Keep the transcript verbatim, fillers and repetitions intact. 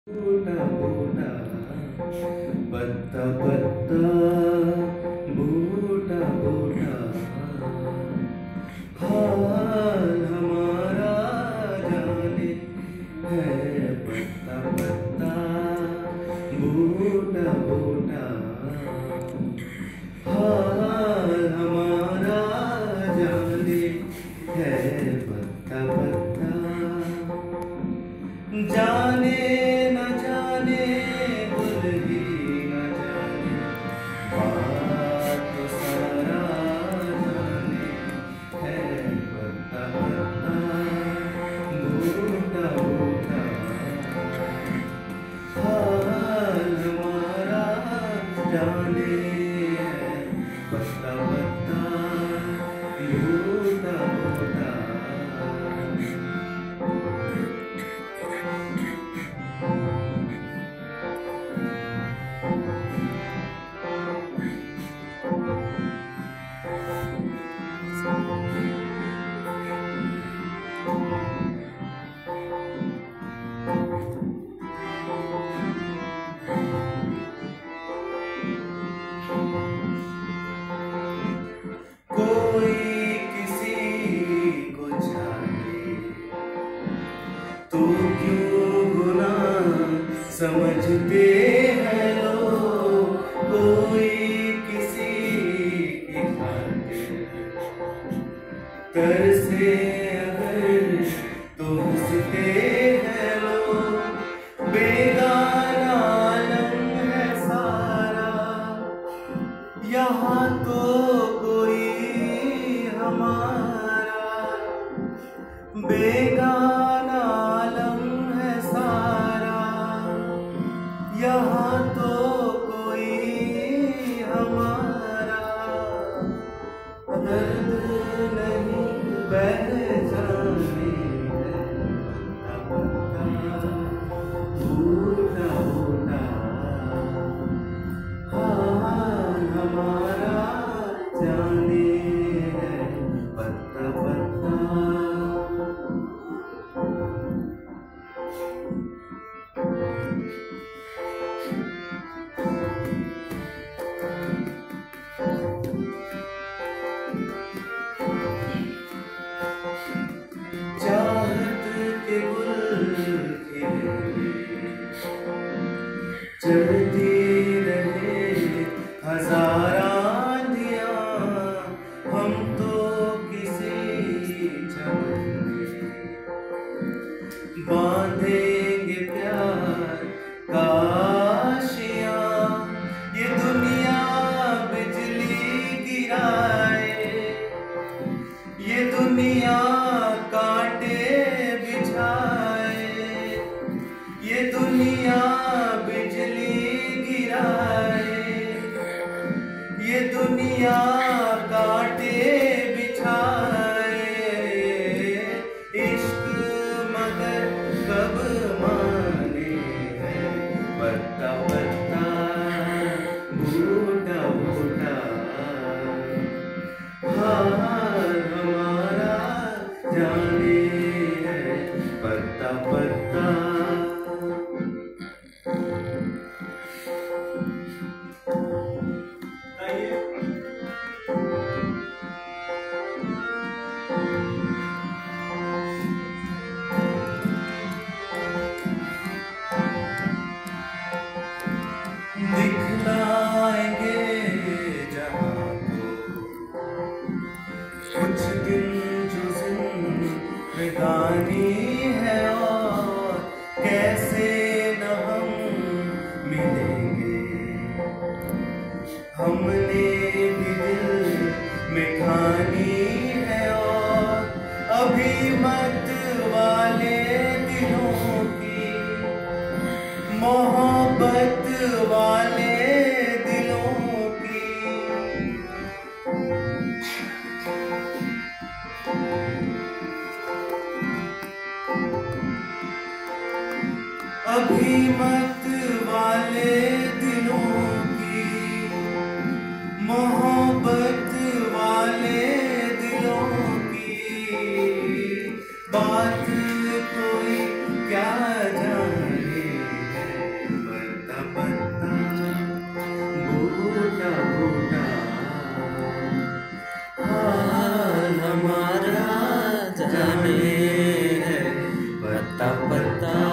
बूटा बूटा पत्ता पत्ता बूटा बूटा हाल हमारा जाने है पत्ता पत्ता बूटा बूटा हाल हमारा जाने है पत्ता पत्ता जाने न जाने भूल ही न जाने बात तो सारा जाने है पत्ता पत्ता बूटा बूटा हाल हमारा जाने है पत्ता पत्ता बूटा बूटा कोई किसी को चाहे तो क्यों गुनाह समझते हैं लोग। कोई किसी की खातिर तरसे अगर तो हंसते हैं लोग। बेगाना आलम है सारा यहाँ तो कोई हमारा। बेगाना आलम है सारा यहाँ तो कोई हमारा। दर्द नहीं बह जाने है पत्ता बूटा बूटा हाल हमारा जाने है पत्ता पत्ता। चाहत के गुल खिले चढ़ती रहे हजारा आंधियां। हम तो किसी चमन में बांधेंगे प्यार का आशियां। ये दुनिया बिजली गिराए, ये दुनिया कांटे बिछाए। ये दुनिया बिजली गिराए, ये दुनिया कांटे बिछाए। इश्क मगर कब माने हैं पत्ता पत्ता बूटा बूटा हाल हमारा जाने है पत्ता पत्ता। दिखलाएंगे जहाँ को कुछ दिन जो जिंदगानी है और कैसे न हम मिलेंगे। हमने भी दिल में ठानी है और अभी मत वाले दिलों की मोहब्बत वाले दिलों की। अभी मत वाले दिलों की मोहब्बत वाले दिलों की। बात कोई क्या जाने पता